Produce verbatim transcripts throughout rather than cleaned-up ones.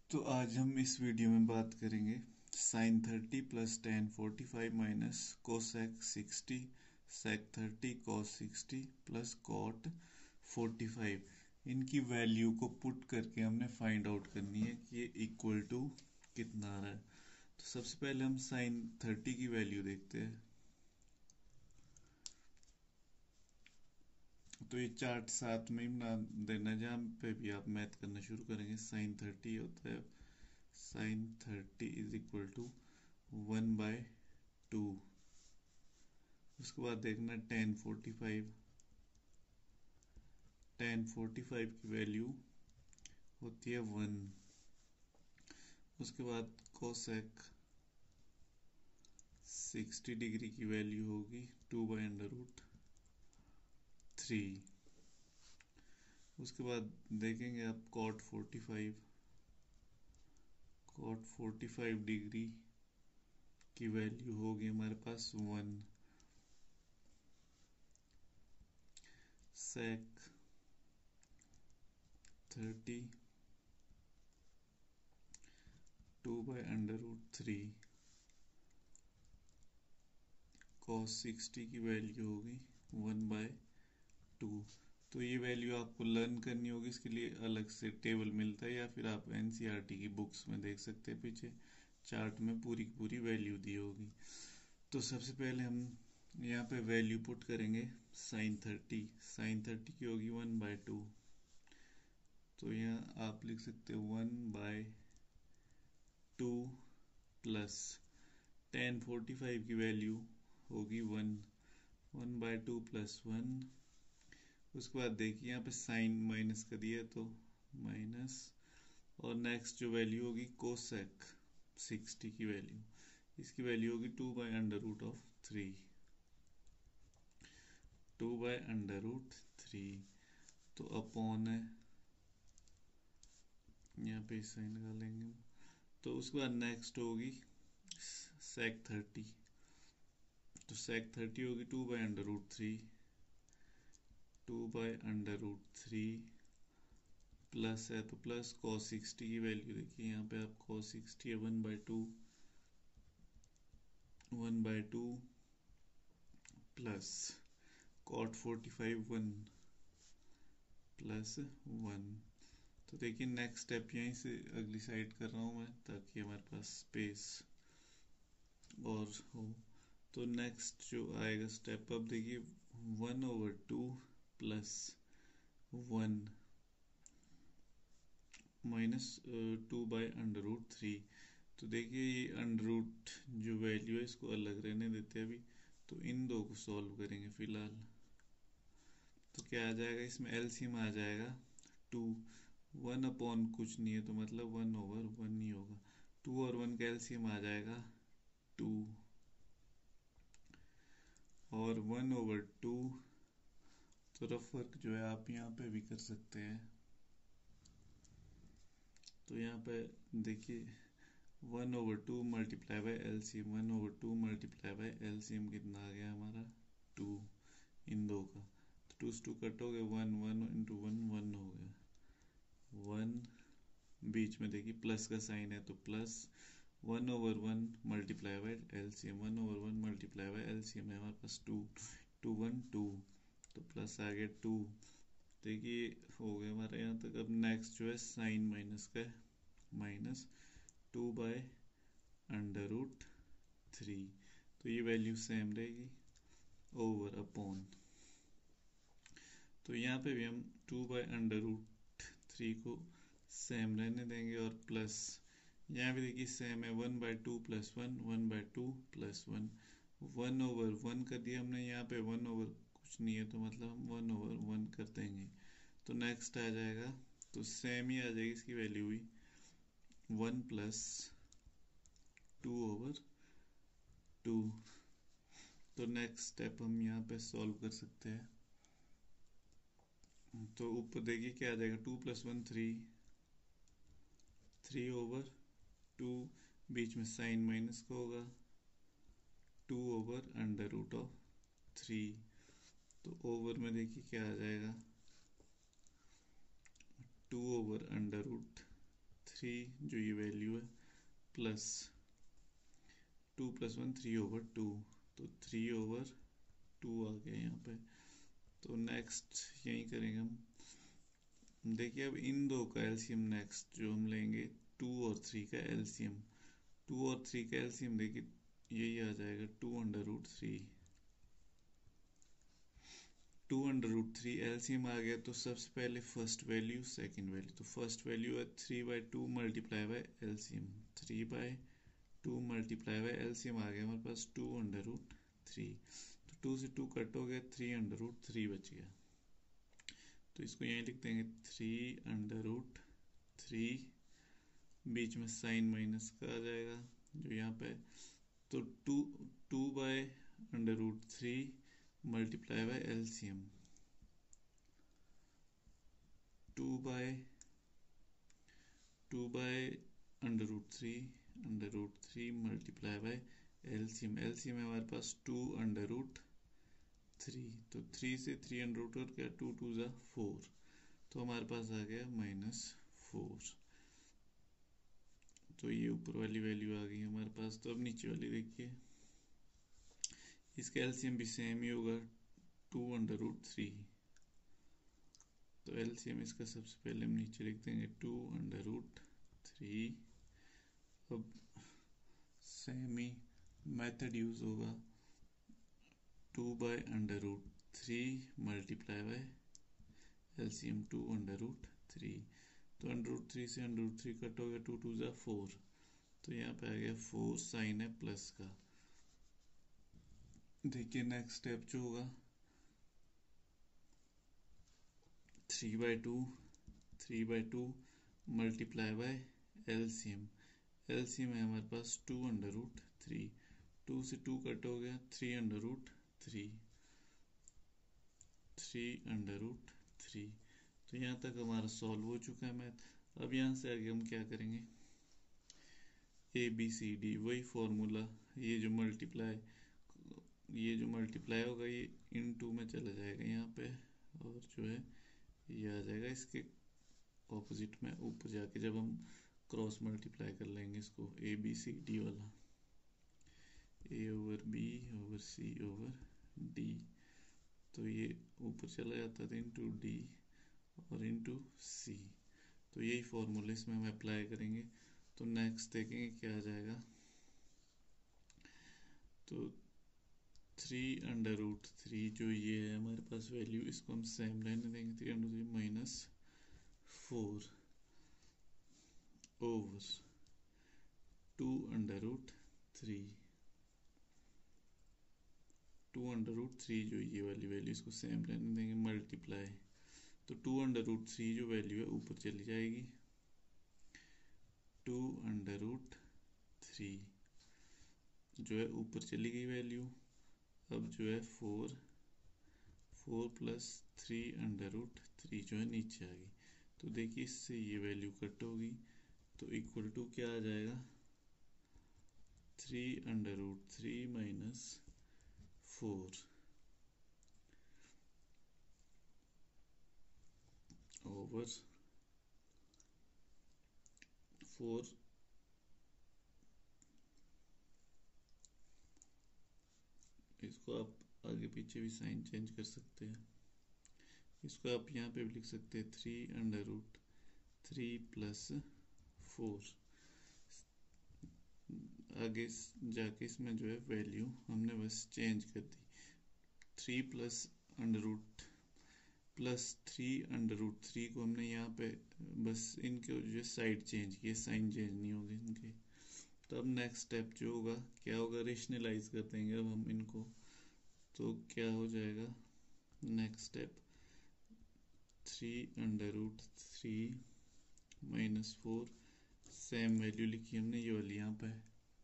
तो आज हम इस वीडियो में बात करेंगे sine thirty plus tan forty five minus cosec sixty sec thirty cos sixty plus cot forty five. इनकी वैल्यू को पुट करके हमने फाइंड आउट करनी है कि ये इक्वल टू कितना आ रहा है। तो सबसे पहले हम साइन थर्टी की वैल्यू देखते हैं। तो ये चार्ट साथ में ही बना देना जहाँ पे भी आप मैथ करना शुरू करेंगे। साइन थर्टी होता है sine thirty is equal to one by two. उसके बाद देखना tan forty five tan forty five की वैल्यू होती है वन। उसके बाद कोसेक सिक्सटी डिग्री की वैल्यू होगी two by under root three. उसके बाद देखेंगे आप cot forty five cot forty five degree की वैल्यू होगी हमारे पास one. Sec thirty two by under root three. Cos sixty की वैल्यू होगी वन बाय टू। तो ये वैल्यू आपको लर्न करनी होगी, इसके लिए अलग से टेबल मिलता है या फिर आप एनसीईआरटी की बुक्स में देख सकते हैं, पीछे चार्ट में पूरी की पूरी वैल्यू दी होगी। तो सबसे पहले हम यहाँ पे वैल्यू पुट करेंगे साइन थर्टी साइन थर्टी की होगी वन बाय टू। तो यहाँ आप लिख सकते हो one by two plus tan forty five की वैल्यू होगी one one by two plus one. उसके बाद देखिए यहाँ पे साइन माइनस कर दिया तो माइनस, और नेक्स्ट जो वैल्यू होगी कोसेक सिक्सटी की वैल्यू, इसकी वैल्यू होगी two by under root of three two by under root three. तो अपॉन है यहाँ पे साइन निकालेंगे। तो उसके बाद नेक्स्ट होगी सेक थर्टी। तो सेक थर्टी होगी two by under root three two by under root three plus है तो प्लस कॉस सिक्सटी की वैल्यू देखिए यहाँ पे आप कॉस सिक्सटी है one by two one by two plus cot forty five one plus one. तो देखिए नेक्स्ट स्टेप यहीं से अगली साइड कर रहा हूँ मैं ताकि हमारे पास स्पेस और हो। तो नेक्स्ट जो आएगा स्टेप अब देखिए one over two plus one minus two by under root three. तो देखिए ये अंडर रूट जो वैल्यू है इसको अलग रहने देते हैं अभी। तो इन दो को सॉल्व करेंगे फिलहाल। तो क्या आ जाएगा इसमें एलसीएम आ जाएगा टू। वन अपॉन कुछ नहीं है तो मतलब वन ओवर वन ही होगा। टू और वन का एलसीएम आ जाएगा टू और वन ओवर टू। तो रफ वर्क जो है आप यहाँ पे भी कर सकते हैं। तो यहाँ पे देखिए one over two multiply by LCM one over two multiply by LCM कितना आ गया हमारा टू इन दो का। तो टू से टू कट हो गए one one into one one हो गया वन। बीच में देखिए प्लस का साइन है तो plus one over one multiply by LCM one over one multiply by LCM है हमारे पास टू टू वन टू। तो प्लस आ गया टू। देखिए हो गया हमारा यहाँ तक। अब नेक्स्ट जो है साइन माइनस का है minus two by under root three. तो ये वैल्यू सेम रहेगी ओवर अपॉन। तो यहाँ पे भी हम two by under root three को सेम रहने देंगे और प्लस यहाँ भी देखिए सेम है one by two plus one one by two plus one one over one कर दिया हमने। यहाँ पे वन ओवर कुछ नहीं है तो मतलब हम वन ओवर वन कर देंगे। तो नेक्स्ट आ जाएगा तो सेम ही आ जाएगी इसकी वैल्यू भी one plus two over two. तो नेक्स्ट स्टेप हम यहाँ पे सॉल्व कर सकते हैं। तो ऊपर देखिए क्या आ जाएगा two plus one three three over two, बीच में साइन माइनस का होगा two over under root of three. तो ओवर में देखिए क्या आ जाएगा two over under root three जो ये वैल्यू है plus two plus one three over two, तो थ्री ओवर टू आ गया यहाँ पे। तो नेक्स्ट यही करेंगे हम। देखिए अब इन दो का एलसीएम नेक्स्ट जो हम लेंगे टू और थ्री का एलसीएम, टू और थ्री का एलसीएम देखिए यही आ जाएगा two under root three, two under root three LCM आ गया। तो सबसे पहले फर्स्ट वैल्यू सेकंड वैल्यू, तो फर्स्ट वैल्यू है three by two multiply by LCM, three by two multiply by LCM आ गया हमारे पास टू अंडर रूट थ्री। तो टू से टू कट हो गया, थ्री अंडर रूट थ्री बच गया। तो इसको यहीं लिख देंगे थ्री अंडर रूट थ्री, बीच में साइन माइनस का आ जाएगा जो यहाँ पे। तो two two by under root three multiply by LCM, two by two by under root three under root three multiply by LCM, LCM है हमारे पास टू अंडर रूट थ्री, तो थ्री से थ्री अंडर रूट और क्या to to ज़ा four, तो हमारे पास आ गया माइनस फोर। तो ये ऊपर वाली वैल्यू आ गई हमारे पास। तो अब नीचे वाली देखिए, इसका एलसीएम भी सेम ही होगा टू अंडर रूट थ्री, तो एलसीएम इसका सबसे पहले हम नीचे लिख देंगे टू अंडर रूट थ्री। अब सेम ही मेथड यूज होगा, two by under root three multiply by LCM two under root three, तो अंडर रूट थ्री से अंडर रूट थ्री कट हो गया, टू टू ज़ा फोर, तो यहाँ पे आ गया फोर, साइन है प्लस का। देखिए नेक्स्ट स्टेप जो होगा three by two three by two multiply by LCM, LCM है हमारे पास two under root three, two से टू कट हो गया, three under root three, three under root three. तो यहाँ तक हमारा सॉल्व हो चुका है मैथ। अब यहाँ से आगे हम क्या करेंगे, ए बी सी डी वही फॉर्मूला, ये जो मल्टीप्लाई ये जो मल्टीप्लाई होगा ये इन टू में चला जाएगा यहाँ पे, और जो है ये आ जाएगा इसके ऑपोजिट में ऊपर जाके, जब हम क्रॉस मल्टीप्लाई कर लेंगे इसको, ए बी सी डी वाला, A over B over C over D, तो ये ऊपर चला जाता था इंटू डी और इंटू सी। तो यही फॉर्मूला इसमें हम अप्लाई करेंगे। तो नेक्स्ट देखेंगे क्या आ जाएगा, तो थ्री अंडर रूट थ्री जो ये है हमारे पास वैल्यू, इसको हम सेम रहने देंगे, three under three minus four over two under root three, two under root three जो ये वाली वैल्यू इसको सेम रहने देंगे, मल्टीप्लाई, तो टू अंडर रूट थ्री जो वैल्यू है ऊपर चली जाएगी, टू अंडर रूट थ्री जो है ऊपर चली गई वैल्यू। अब जो है four four plus three under root three जो है नीचे आ गई। तो देखिए इससे ये वैल्यू कट होगी, तो इक्वल टू क्या आ जाएगा, three under root three minus four over four, इसको आप आगे पीछे भी साइन चेंज कर सकते हैं, इसको आप यहाँ पे भी लिख सकते हैं three under root three plus four, आगे जाके इसमें जो है वैल्यू हमने बस चेंज कर दी, three plus under root plus three under root three को हमने यहाँ पे बस इनके जो साइड चेंज किए, साइन चेंज नहीं होगी इनके। तो अब नेक्स्ट स्टेप जो होगा क्या होगा, रेशनलाइज कर देंगे अब हम इनको, तो क्या हो जाएगा next step, three under root three minus four, same value लिखी हमने ये वाली यहाँ पे,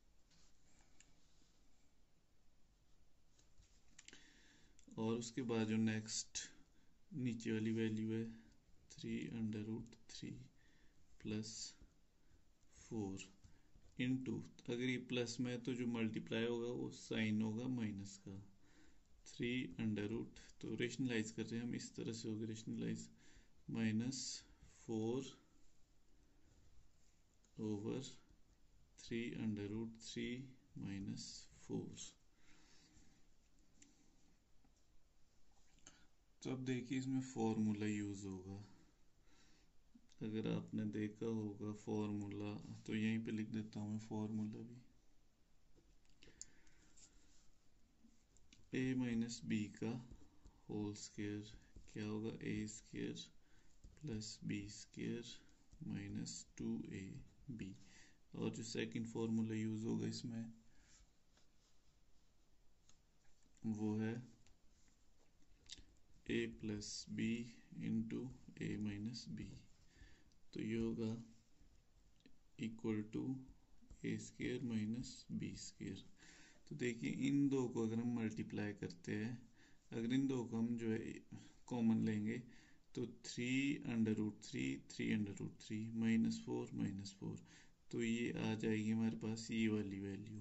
और उसके बाद जो नेक्स्ट नीचे वाली वैल्यू है three under root three plus four into, अगर ये प्लस में है तो जो मल्टीप्लाई होगा वो साइन होगा माइनस का, थ्री अंडर रूट, तो रेशनलाइज कर रहे हैं हम, इस तरह से होगा rationalise, minus four over three under root three minus four. तो अब देखिए इसमें फॉर्मूला यूज होगा। अगर आपने देखा होगा फॉर्मूला, तो यहीं पे लिख देता हूँ मैं फॉर्मूला भी। ए माइनस बी का होल स्क्वायर क्या होगा, A square plus B square minus two A B. और जो सेकंड फॉर्मूला यूज होगा इसमें वो है A plus B into A minus B. तो ये होगा equal to A square minus B square. तो देखिए इन दो को अगर हम मल्टीप्लाई करते हैं, अगर इन दो को हम जो है कॉमन लेंगे तो three under root three three under root three minus four minus four, तो ये आ जाएगी हमारे पास ये वाली value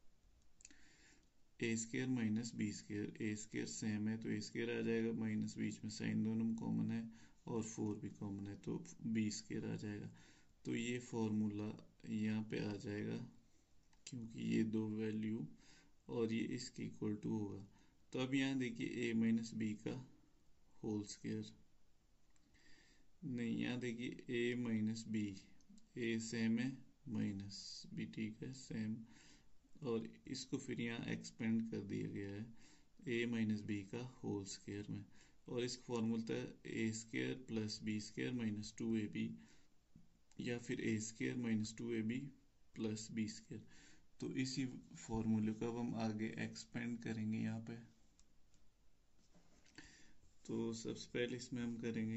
A square minus B square. A square same है तो ए स्क्वायर आ जाएगा, माइनस बीच में साइन दोनों में कॉमन है और फोर भी कॉमन है तो बी स्क्वायर आ जाएगा। तो ये फॉर्मूला यहाँ पे आ जाएगा क्योंकि ये दो वैल्यू और ये इसके इक्वल टू होगा। तो अब यहाँ देखिए a माइनस बी का होल स्क्वायर, नहीं यहाँ देखिए a minus B, A same है माइनस बी ठीक है सेम, और इसको फिर यहाँ एक्सपेंड कर दिया गया है a माइनस बी का होल स्क्वायर में, और इसका फॉर्मूला था A square plus B square minus two A B, या फिर A square minus two A B plus B square. तो इसी फॉर्मूले को अब हम आगे एक्सपेंड करेंगे यहाँ पे। तो सबसे पहले इसमें हम करेंगे,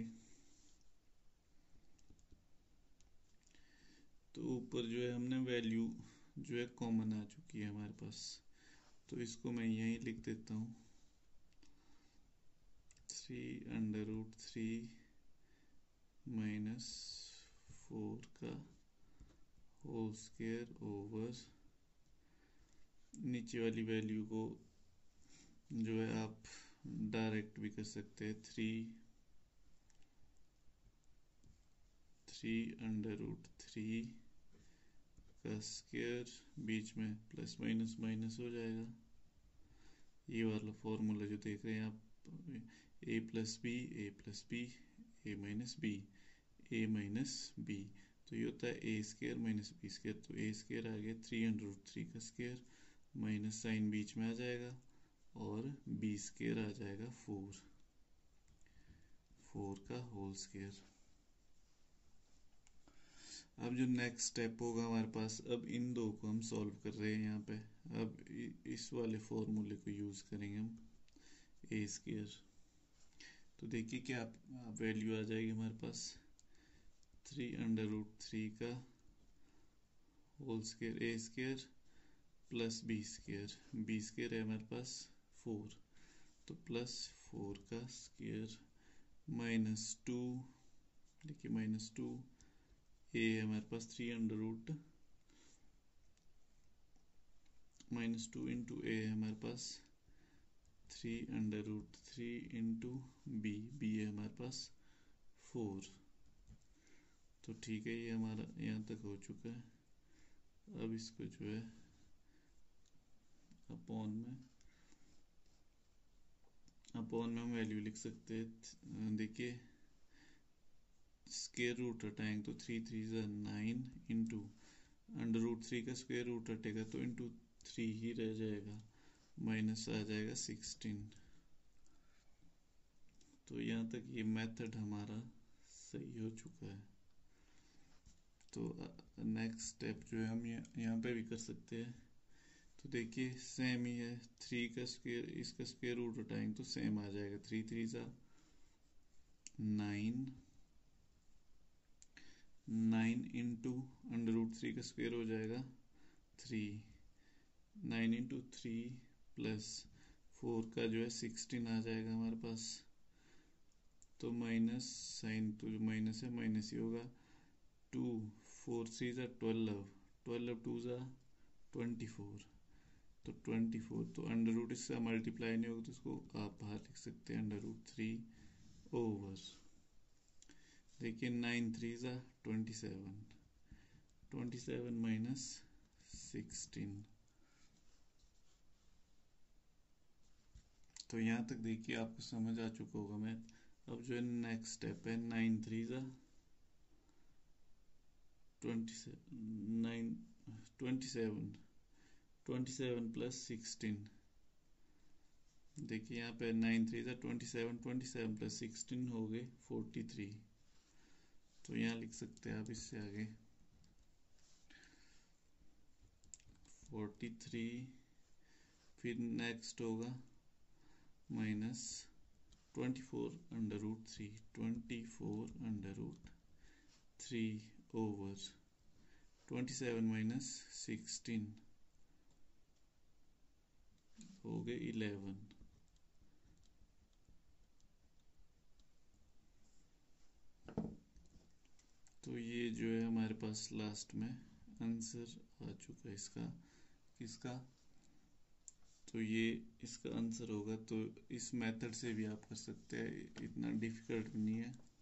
तो ऊपर जो है हमने वैल्यू जो है कॉमन आ चुकी है हमारे पास, तो इसको मैं यहीं लिख देता हूँ three under root three minus four का होल स्क्वायर ओवर, नीचे वाली वैल्यू को जो है आप डायरेक्ट भी कर सकते हैं, three three under root three का स्क्वायर, बीच में प्लस माइनस माइनस हो जाएगा। ये वाला फॉर्मूला जो देख रहे हैं आप, A plus B A plus B A minus B A minus B, तो ये होता है A square minus B square. तो ए स्क्वायर आ गया थ्री अंडर रूट थ्री का स्क्वायर, माइनस साइन बीच में आ जाएगा और बी स्क्वायर आ जाएगा फोर, फोर का होल स्क्वायर। अब जो नेक्स्ट स्टेप होगा हमारे पास, अब इन दो को हम सॉल्व कर रहे हैं यहाँ पे, अब इस वाले फॉर्मूले को यूज करेंगे हम ए स्क्वायर। तो देखिए क्या वैल्यू आ जाएगी हमारे पास, थ्री अंडर रूट थ्री का whole square A square plus B square, B square है हमारे पास फोर, तो प्लस फोर का स्क्वायर माइनस टू, देखिए माइनस टू, ए है हमारे पास three under root minus two into A है हमारे पास three under root three into B, B है हमारे पास फोर। तो ठीक है ये हमारा यहाँ तक हो चुका है। अब इसको जो है अपॉन में अपॉन में हम वैल्यू लिख सकते हैं, देखिए स्क्वायर रूट हटाएंगे तो थ्री थ्री ज़ा nine into under root three का स्क्वायर रूट हटेगा तो इंटू थ्री ही रह जाएगा, माइनस आ जाएगा सिक्सटीन। तो यहाँ तक ये मेथड हमारा सही हो चुका है। तो नेक्स्ट स्टेप जो है हम यहाँ पे भी कर सकते हैं। तो देखिए सेम ही है, थ्री का स्क्वायर इसका स्क्वायर रूट हटाएंगे तो सेम आ जाएगा, थ्री थ्री ज़ा nine, nine into under root three का स्क्वायर हो जाएगा three, nine into three plus four का जो है सिक्सटीन आ जाएगा हमारे पास। तो माइनस साइन तो जो माइनस है माइनस ही होगा, टू फोर थ्री ज़ा ट्वेल्व, ट्वेल्व टू ज़ा ट्वेंटी फोर, तो ट्वेंटी फोर, तो अंडर रूट इसका मल्टीप्लाई नहीं होगा तो इसको आप बाहर लिख सकते हैं अंडर रूट थ्री ओवर, देखिए नाइन थ्री ज़ा twenty seven, twenty seven minus sixteen. तो यहाँ तक देखिए आपको समझ आ चुका होगा मैथ। अब जो है नेक्स्ट स्टेप है, नाइन थ्री ज़ा twenty nine twenty seven twenty seven plus sixteen. देखिए यहाँ पे नाइन थ्री ज़ा twenty seven twenty seven plus sixteen हो गए फोर्टी थ्री। तो यहाँ लिख सकते हैं आप इससे आगे फोर्टी थ्री, फिर नेक्स्ट होगा minus twenty four under root three, twenty four under root three over twenty seven minus sixteen हो गए इलेवन। तो ये जो है हमारे पास लास्ट में आंसर आ चुका है इसका, किसका, तो ये इसका आंसर होगा। तो इस मेथड से भी आप कर सकते हैं, इतना डिफिकल्ट नहीं है।